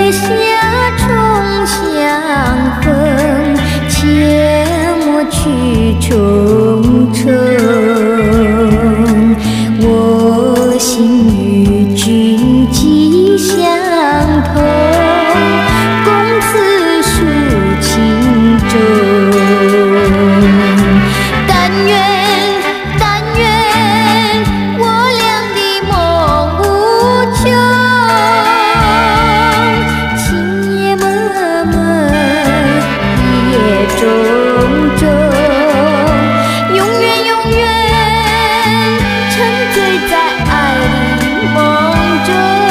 下重相逢，切莫去重城。我心与君寄相同，共此数情衷。但愿我俩的梦无穷，情也默默，意也重重，永远沉醉在爱的梦中。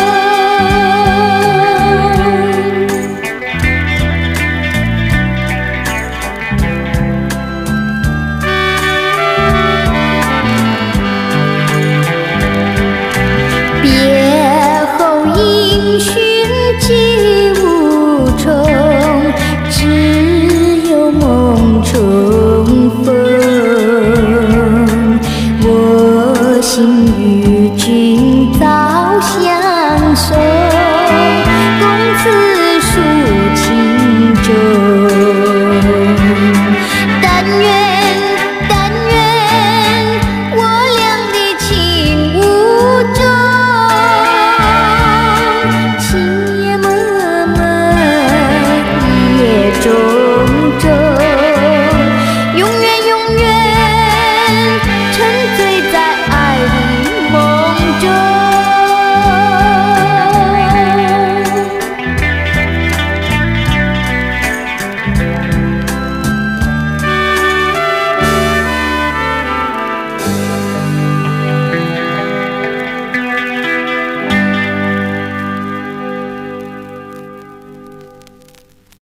别后音讯几无从，只